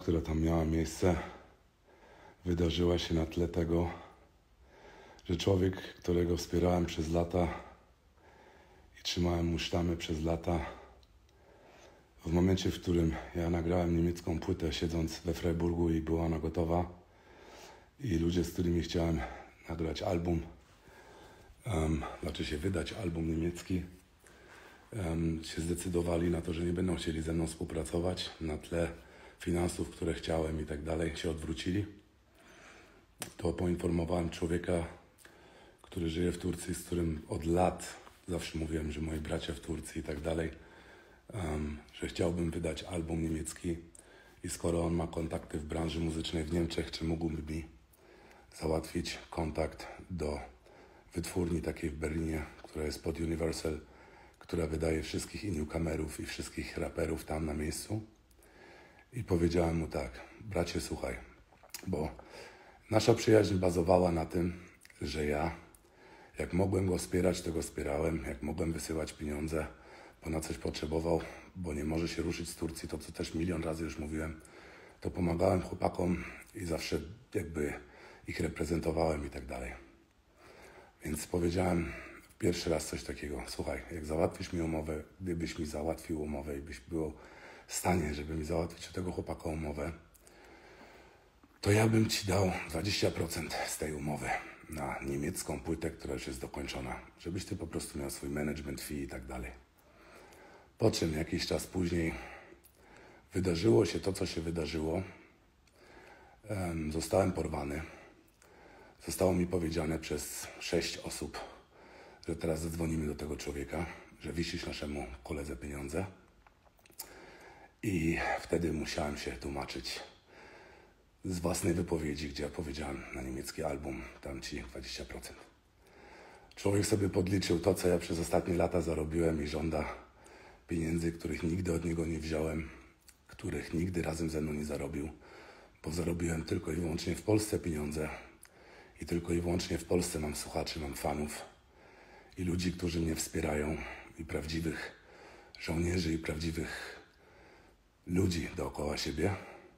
która tam miała miejsce, wydarzyła się na tle tego, że człowiek, którego wspierałem przez lata i trzymałem mu sztamę przez lata, w momencie, w którym ja nagrałem niemiecką płytę, siedząc we Freiburgu i była ona gotowa, i ludzie, z którymi chciałem nagrać album, wydać album niemiecki, się zdecydowali na to, że nie będą chcieli ze mną współpracować na tle finansów, które chciałem i tak dalej, się odwrócili. To poinformowałem człowieka, który żyje w Turcji, z którym od lat zawsze mówiłem, że moi bracia w Turcji i tak dalej, że chciałbym wydać album niemiecki i skoro on ma kontakty w branży muzycznej w Niemczech, czy mógłby mi załatwić kontakt do wytwórni takiej w Berlinie, która jest pod Universal, która wydaje wszystkich newcomerów i wszystkich raperów tam na miejscu. I powiedziałem mu tak: bracie, słuchaj, bo nasza przyjaźń bazowała na tym, że ja, jak mogłem go wspierać, to go wspierałem, jak mogłem wysyłać pieniądze, bo na coś potrzebował, bo nie może się ruszyć z Turcji, to co też milion razy już mówiłem, to pomagałem chłopakom i zawsze jakby ich reprezentowałem i tak dalej. Więc powiedziałem pierwszy raz coś takiego: słuchaj, jak załatwisz mi umowę, gdybyś mi załatwił umowę i byś był w stanie, żeby mi załatwić u tego chłopaka umowę, to ja bym ci dał 20% z tej umowy na niemiecką płytę, która już jest dokończona, żebyś ty po prostu miał swój management fee i tak dalej. Po czym jakiś czas później wydarzyło się to, co się wydarzyło. Zostałem porwany. Zostało mi powiedziane przez 6 osób, że teraz zadzwonimy do tego człowieka, że wisisz naszemu koledze pieniądze. I wtedy musiałem się tłumaczyć z własnej wypowiedzi, gdzie ja powiedziałem: na niemiecki album dam ci 20%. Człowiek sobie podliczył to, co ja przez ostatnie lata zarobiłem i żąda pieniędzy, których nigdy od niego nie wziąłem, których nigdy razem ze mną nie zarobił, bo zarobiłem tylko i wyłącznie w Polsce pieniądze i tylko i wyłącznie w Polsce mam słuchaczy, mam fanów i ludzi, którzy mnie wspierają, i prawdziwych żołnierzy i prawdziwych ludzi dookoła siebie.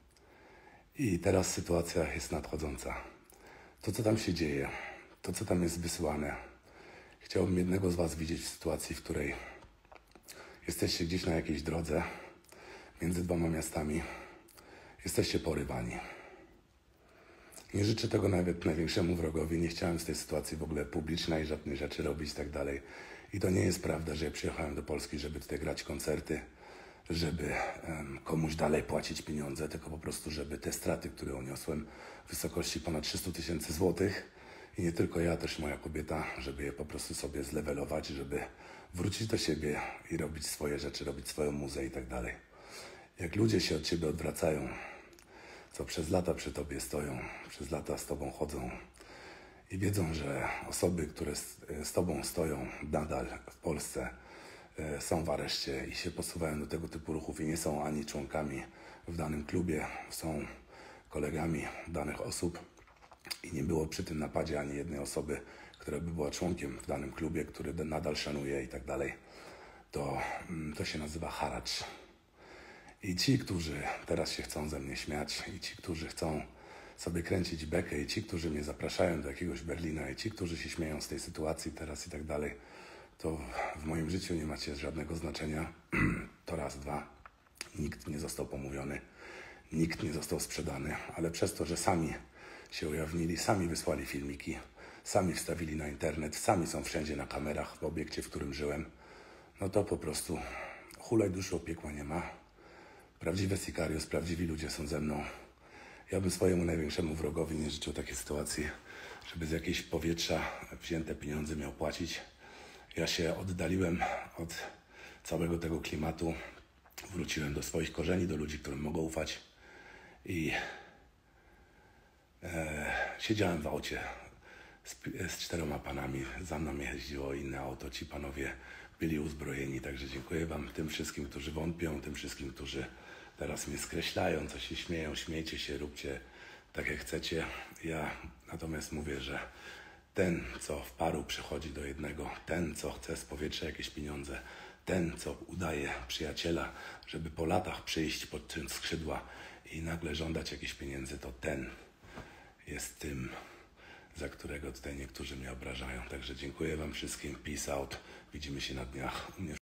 I teraz sytuacja jest nadchodząca. To, co tam się dzieje, to, co tam jest wysyłane, chciałbym jednego z was widzieć w sytuacji, w której jesteście gdzieś na jakiejś drodze między 2 miastami, jesteście porywani. Nie życzę tego nawet największemu wrogowi, nie chciałem z tej sytuacji w ogóle publicznej żadnej rzeczy robić i tak dalej. I to nie jest prawda, że ja przyjechałem do Polski, żeby tutaj grać koncerty, żeby komuś dalej płacić pieniądze, tylko po prostu, żeby te straty, które uniosłem w wysokości ponad 300 000 złotych, i nie tylko ja, też moja kobieta, żeby je po prostu sobie zlewelować, żeby wrócić do siebie i robić swoje rzeczy, robić swoją muzę i tak dalej. Jak ludzie się od ciebie odwracają, co przez lata przy tobie stoją, przez lata z tobą chodzą i wiedzą, że osoby, które z tobą stoją nadal w Polsce, są w areszcie i się posuwają do tego typu ruchów i nie są ani członkami w danym klubie, są kolegami danych osób i nie było przy tym napadzie ani jednej osoby, która by była członkiem w danym klubie, który nadal szanuje i tak dalej, to się nazywa haracz. I ci, którzy teraz się chcą ze mnie śmiać, i ci, którzy chcą sobie kręcić bekę, i ci, którzy mnie zapraszają do jakiegoś Berlina, i ci, którzy się śmieją z tej sytuacji teraz i tak dalej, to w moim życiu nie macie żadnego znaczenia. To raz, 2. Nikt nie został pomówiony, nikt nie został sprzedany, ale przez to, że sami się ujawnili, sami wysłali filmiki, sami wstawili na internet, sami są wszędzie na kamerach w obiekcie, w którym żyłem, no to po prostu hulaj duszy, piekła nie ma. Prawdziwe Sicarios, prawdziwi ludzie są ze mną. Ja bym swojemu największemu wrogowi nie życzył takiej sytuacji, żeby z jakiejś powietrza wzięte pieniądze miał płacić. Ja się oddaliłem od całego tego klimatu, wróciłem do swoich korzeni, do ludzi, którym mogę ufać i siedziałem w aucie z 4 panami, za mną jeździło inne auto, ci panowie byli uzbrojeni, także dziękuję wam, tym wszystkim, którzy wątpią, tym wszystkim, którzy teraz mnie skreślają, co się śmieją, śmiejcie się, róbcie tak jak chcecie. Ja natomiast mówię, że ten, co w paru przychodzi do jednego, ten, co chce z powietrza jakieś pieniądze, ten, co udaje przyjaciela, żeby po latach przyjść pod skrzydła i nagle żądać jakichś pieniędzy, to ten jest tym, za którego tutaj niektórzy mnie obrażają. Także dziękuję wam wszystkim. Peace out. Widzimy się na dniach u mnie